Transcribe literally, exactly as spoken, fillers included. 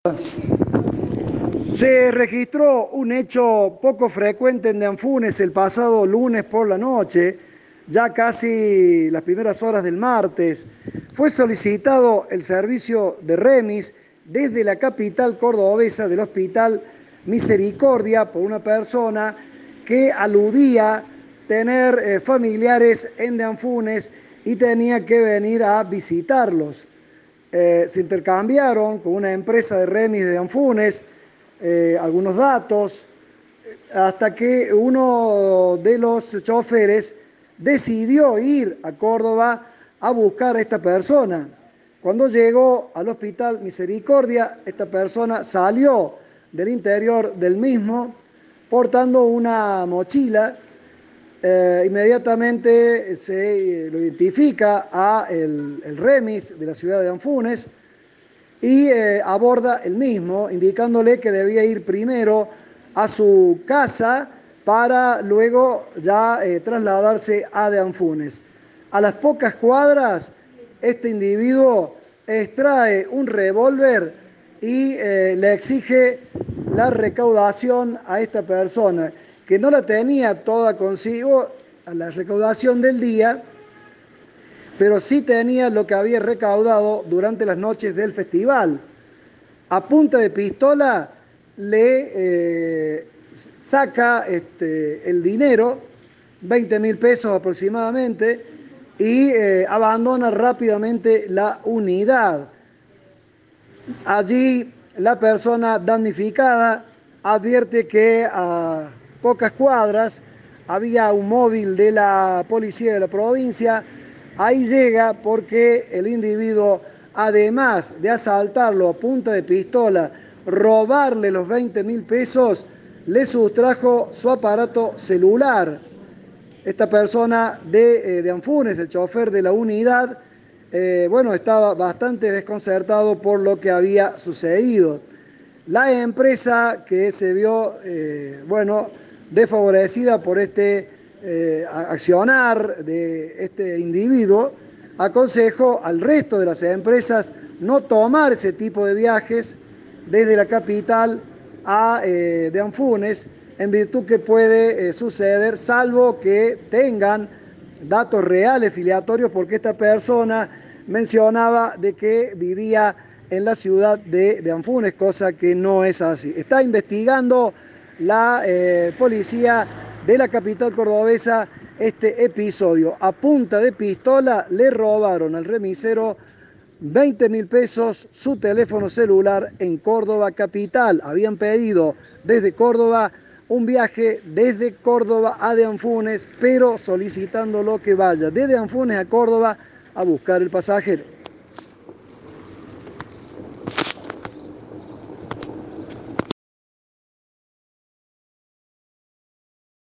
Se registró un hecho poco frecuente en Deanfunes el pasado lunes por la noche, ya casi las primeras horas del martes. Fue solicitado el servicio de remis desde la capital cordobesa del Hospital Misericordia por una persona que aludía tener eh, familiares en Deanfunes y tenía que venir a visitarlos. Eh, se intercambiaron con una empresa de remis de Deanfunes eh, algunos datos, hasta que uno de los choferes decidió ir a Córdoba a buscar a esta persona. Cuando llegó al Hospital Misericordia, esta persona salió del interior del mismo portando una mochila. Eh, inmediatamente se eh, lo identifica a el, el remis de la ciudad de Anfunes y eh, aborda el mismo, indicándole que debía ir primero a su casa para luego ya eh, trasladarse a Deanfunes. A las pocas cuadras, este individuo extrae un revólver y eh, le exige la recaudación a esta persona, que no la tenía toda consigo a la recaudación del día, pero sí tenía lo que había recaudado durante las noches del festival. A punta de pistola le eh, saca este, el dinero, veinte mil pesos aproximadamente, y eh, abandona rápidamente la unidad. Allí la persona damnificada advierte que a pocas cuadras había un móvil de la policía de la provincia. Ahí llega porque el individuo, además de asaltarlo a punta de pistola, robarle los veinte mil pesos, le sustrajo su aparato celular. Esta persona de, eh, de Anfunes, el chofer de la unidad, eh, bueno, estaba bastante desconcertado por lo que había sucedido. La empresa que se vio, eh, bueno, desfavorecida por este eh, accionar de este individuo, aconsejó al resto de las empresas no tomar ese tipo de viajes desde la capital a eh, de Anfunes, en virtud que puede eh, suceder, salvo que tengan datos reales filiatorios, porque esta persona mencionaba de que vivía en la ciudad de, de Anfunes, cosa que no es así. Está investigando la eh, policía de la capital cordobesa este episodio. A punta de pistola le robaron al remisero veinte mil pesos, su teléfono celular en Córdoba capital. Habían pedido desde Córdoba un viaje desde Córdoba a Deanfunes, pero solicitándolo que vaya desde Anfunes a Córdoba a buscar el pasajero.